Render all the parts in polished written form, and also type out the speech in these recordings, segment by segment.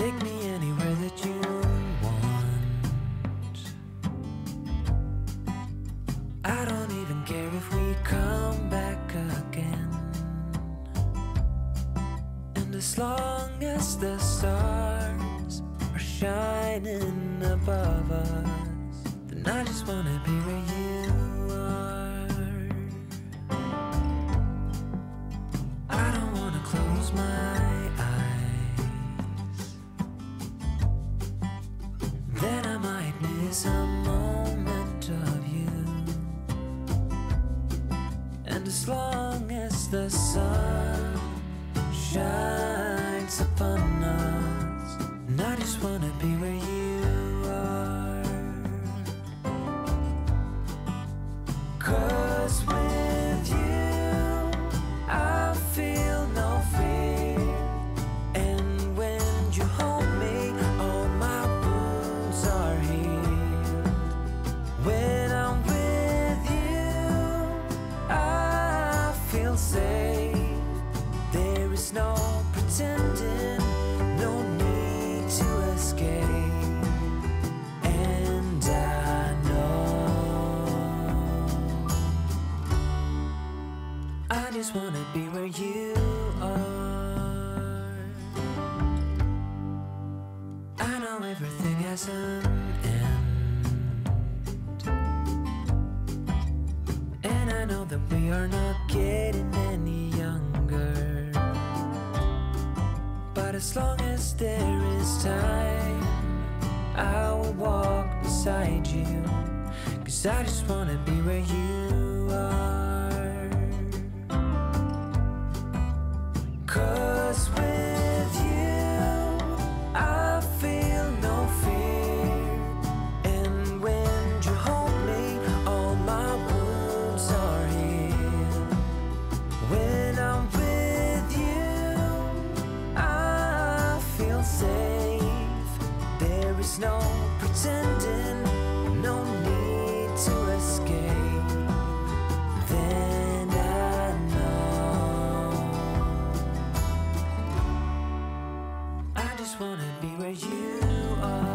Take me anywhere that you want. I don't even care if we come back again. And as long as the stars are shining above us, then I just wanna be where you are. I don't wanna close my eyes, then I might miss a moment of you. And as long as the sun shines upon us, and I just wanna be where you are. 'Cause with you I feel no fear, and when you hold me all my wounds are healed. When I'm with you I feel safe. There is no pretending, no need to escape. And I know I just wanna be where you are. I know everything has an end, and I know that we are not getting any younger. But as long as there is time, I will walk beside you. 'Cause I just wanna be where you are. 'Cause with you I feel no fear, and when you hold me all my wounds are healed. When I'm with you I feel safe. There is no pretending, no need to escape. Then I know I just wanna be where you are.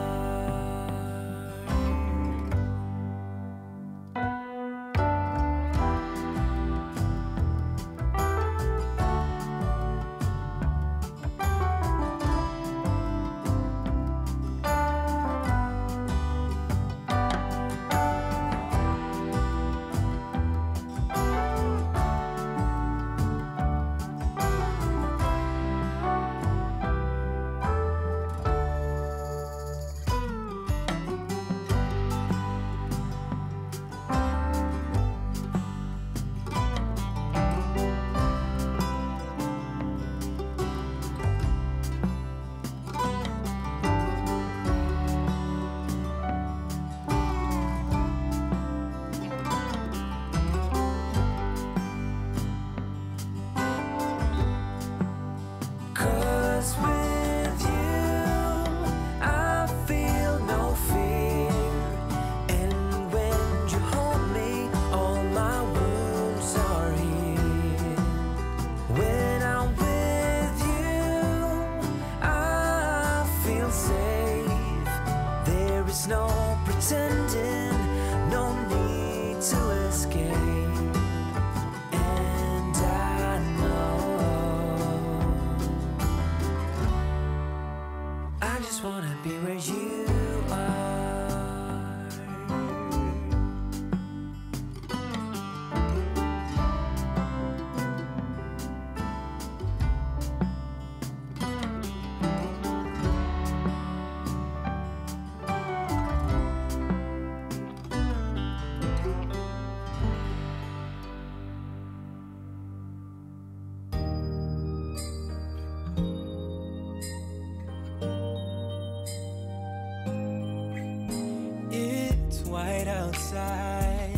white outside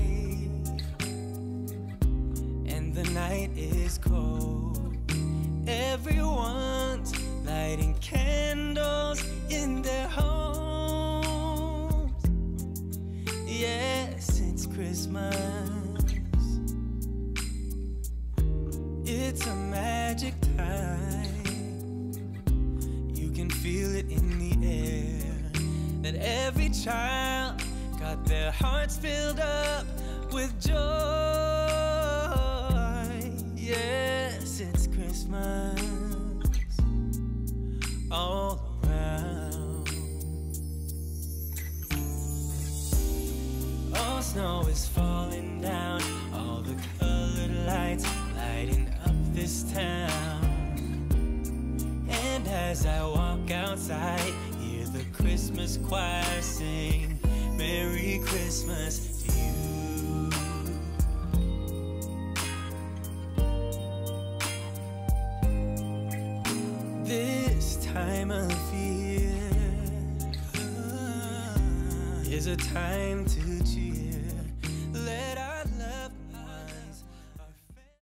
and the night is cold. Everyone's lighting candles in their homes. Yes, it's Christmas. It's a magic time. You can feel it in only child got their hearts filled up with joy. Yes, it's Christmas all around. Oh, snow is falling down, all the colored lights lighting up this town. And as I walk outside, hear the Christmas choir sing Merry Christmas to you. This time of year is a time to cheer.